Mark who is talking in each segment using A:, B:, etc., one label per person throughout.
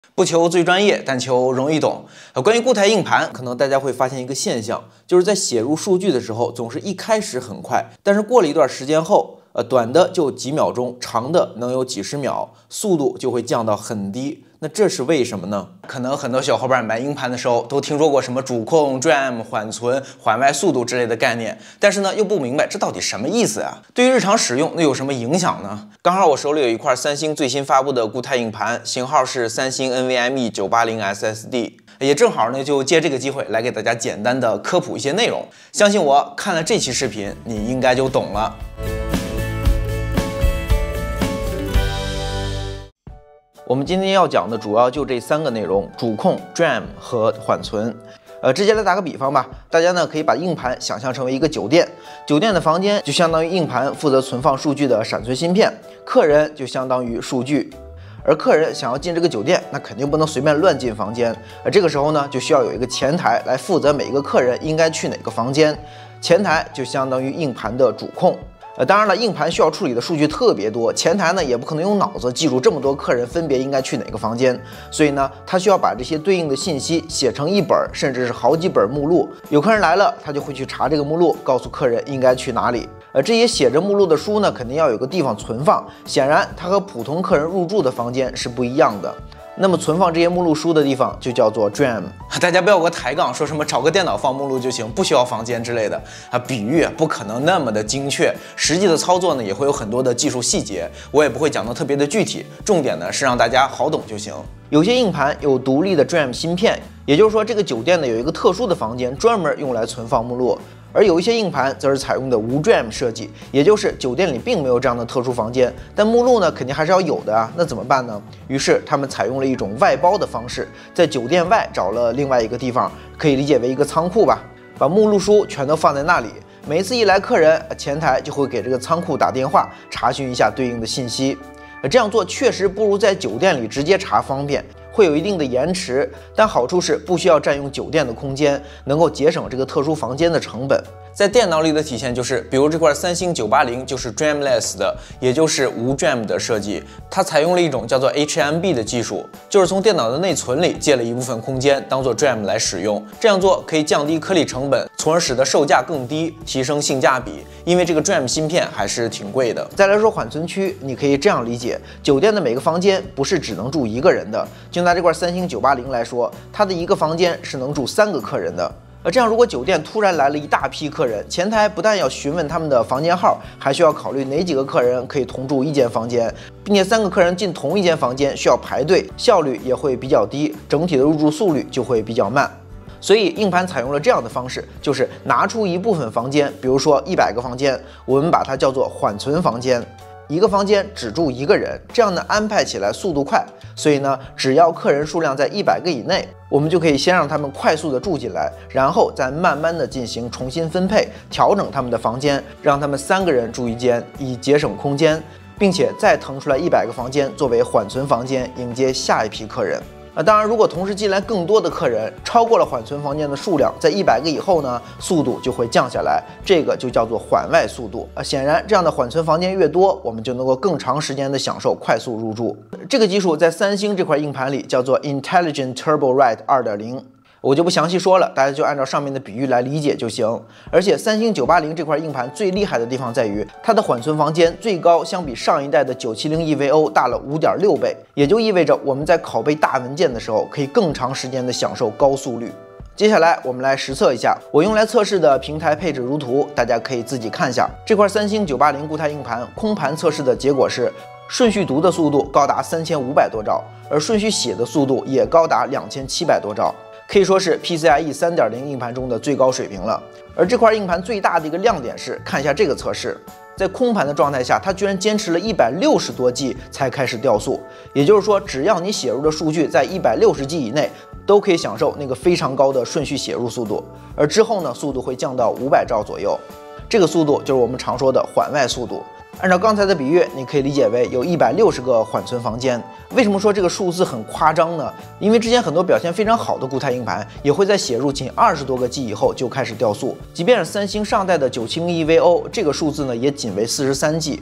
A: 不求最专业，但求容易懂。关于固态硬盘，可能大家会发现一个现象，就是在写入数据的时候，总是一开始很快，但是过了一段时间后，短的就几秒钟，长的能有几十秒，速度就会降到很低。那这是为什么呢？可能很多小伙伴买硬盘的时候都听说过什么主控、DRAM、缓存、缓外速度之类的概念，但是呢又不明白这到底什么意思啊？对于日常使用那有什么影响呢？刚好我手里有一块三星最新发布的固态硬盘，型号是三星 NVMe 980 SSD。也正好呢，就借这个机会来给大家简单的科普一些内容。相信我，看了这期视频，你应该就懂了。我们今天要讲的主要就这3个内容：主控、DRAM 和缓存。直接来打个比方吧，大家呢可以把硬盘想象成为一个酒店，酒店的房间就相当于硬盘负责存放数据的闪存芯片，客人就相当于数据。而客人想要进这个酒店，那肯定不能随便乱进房间，而这个时候呢，就需要有一个前台来负责每一个客人应该去哪个房间，前台就相当于硬盘的主控。当然了，硬盘需要处理的数据特别多，前台呢也不可能用脑子记住这么多客人分别应该去哪个房间，所以呢，他需要把这些对应的信息写成一本甚至是好几本目录。有客人来了，他就会去查这个目录，告诉客人应该去哪里。这些写着目录的书呢，肯定要有个地方存放，显然它和普通客人入住的房间是不一样的。那么存放这些目录书的地方就叫做 DRAM。大家不要有个抬杠，说什么找个电脑放目录就行，不需要房间之类的比喻不可能那么的精确，实际的操作呢也会有很多的技术细节，我也不会讲得特别的具体，重点呢是让大家好懂就行。有些硬盘有独立的 DRAM 芯片，也就是说这个酒店呢有一个特殊的房间专门用来存放目录。而有一些硬盘则是采用的无 DRAM 设计，也就是酒店里并没有这样的特殊房间，但目录呢肯定还是要有的啊，那怎么办呢？于是他们采用了一种外包的方式，在酒店外找了另外一个地方，可以理解为一个仓库吧，把目录书全都放在那里。每一次一来客人，前台就会给这个仓库打电话，查询一下对应的信息。这样做确实不如在酒店里直接查方便，会有一定的延迟，但好处是不需要占用酒店的空间，能够节省这个特殊房间的成本。在电脑里的体现就是，比如这块三星980就是 DRAMless 的，也就是无 DRAM 的设计。它采用了一种叫做 HMB 的技术，就是从电脑的内存里借了一部分空间当做 DRAM 来使用。这样做可以降低颗粒成本，从而使得售价更低，提升性价比。因为这个 DRAM 芯片还是挺贵的。再来说缓存区，你可以这样理解：酒店的每个房间不是只能住一个人的。就拿这块三星980来说，它的一个房间是能住3个客人的。这样，如果酒店突然来了一大批客人，前台不但要询问他们的房间号，还需要考虑哪几个客人可以同住一间房间，并且3个客人进同一间房间需要排队，效率也会比较低，整体的入住速率就会比较慢。所以硬盘采用了这样的方式，就是拿出一部分房间，比如说100个房间，我们把它叫做缓存房间。一个房间只住一个人，这样呢安排起来速度快，所以呢只要客人数量在100个以内，我们就可以先让他们快速的住进来，然后再慢慢的进行重新分配，调整他们的房间，让他们3个人住一间，以节省空间，并且再腾出来100个房间作为缓存房间，迎接下一批客人。当然，如果同时进来更多的客人，超过了缓存房间的数量，在100个以后呢，速度就会降下来，这个就叫做缓外速度。显然，这样的缓存房间越多，我们就能够更长时间的享受快速入住。这个技术在三星这块硬盘里叫做 Intelligent Turbo Write 2.0。我就不详细说了，大家就按照上面的比喻来理解就行。而且三星980这块硬盘最厉害的地方在于，它的缓存房间最高相比上一代的970 EVO 大了5.6倍，也就意味着我们在拷贝大文件的时候，可以更长时间的享受高速率。接下来我们来实测一下我用来测试的平台配置如图，大家可以自己看一下。这块三星980固态硬盘空盘测试的结果是，顺序读的速度高达3500多兆，而顺序写的速度也高达2700多兆。可以说是 PCIe 3.0 硬盘中的最高水平了。而这块硬盘最大的一个亮点是，看一下这个测试，在空盘的状态下，它居然坚持了160多 G 才开始掉速。也就是说，只要你写入的数据在160 G 以内，都可以享受那个非常高的顺序写入速度。而之后呢，速度会降到500兆左右，这个速度就是我们常说的缓外速度。按照刚才的比喻，你可以理解为有160个缓存房间。为什么说这个数字很夸张呢？因为之前很多表现非常好的固态硬盘也会在写入仅20多个 G 以后就开始掉速，即便是三星上代的970 EVO， 这个数字呢也仅为43 G。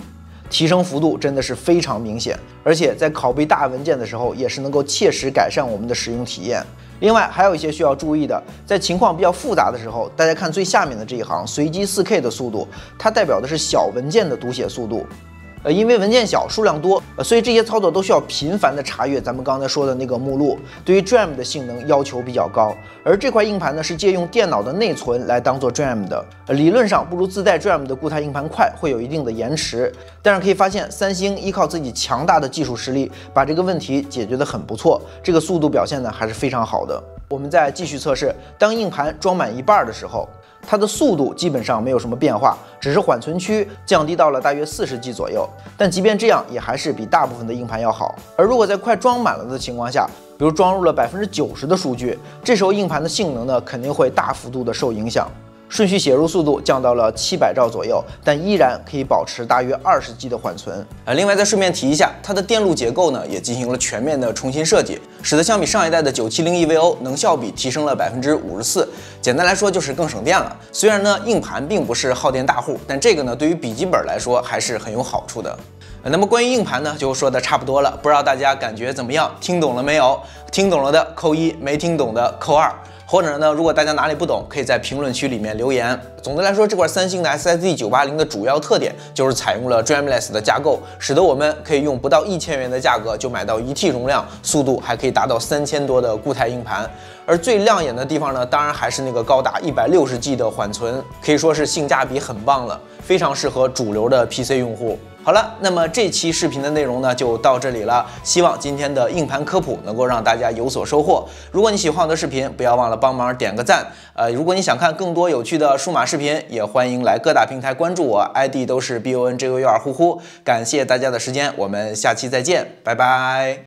A: 提升幅度真的是非常明显，而且在拷贝大文件的时候，也是能够切实改善我们的使用体验。另外还有一些需要注意的，在情况比较复杂的时候，大家看最下面的这一行，随机 4K 的速度，它代表的是小文件的读写速度。因为文件小、数量多，所以这些操作都需要频繁的查阅咱们刚才说的那个目录，对于 DRAM 的性能要求比较高。而这块硬盘呢，是借用电脑的内存来当做 DRAM 的，理论上不如自带 DRAM 的固态硬盘快，会有一定的延迟。但是可以发现，三星依靠自己强大的技术实力，把这个问题解决得很不错，这个速度表现呢还是非常好的。我们再继续测试，当硬盘装满一半的时候，它的速度基本上没有什么变化，只是缓存区降低到了大约40G 左右。但即便这样，也还是比大部分的硬盘要好。而如果在快装满了的情况下，比如装入了90%的数据，这时候硬盘的性能呢肯定会大幅度的受影响。顺序写入速度降到了700兆左右，但依然可以保持大约20G 的缓存。另外再顺便提一下，它的电路结构呢也进行了全面的重新设计，使得相比上一代的970 EVO 能效比提升了54%。简单来说就是更省电了。虽然呢硬盘并不是耗电大户，但这个呢对于笔记本来说还是很有好处的。那么关于硬盘呢就说的差不多了，不知道大家感觉怎么样？听懂了没有？听懂了的扣1，没听懂的扣2。或者呢，如果大家哪里不懂，可以在评论区里面留言。总的来说，这款三星的 SSD 980的主要特点就是采用了 DRAM-less 的架构，使得我们可以用不到1000元的价格就买到1T 容量，速度还可以达到3000多的固态硬盘。而最亮眼的地方呢，当然还是那个高达160G 的缓存，可以说是性价比很棒了，非常适合主流的 PC 用户。好了，那么这期视频的内容呢就到这里了，希望今天的硬盘科普能够让大家有所收获。如果你喜欢我的视频，不要忘了帮忙点个赞。如果你想看更多有趣的数码视频，也欢迎来各大平台关注我 ，ID 都是 BONJOUR呼呼。感谢大家的时间，我们下期再见，拜拜。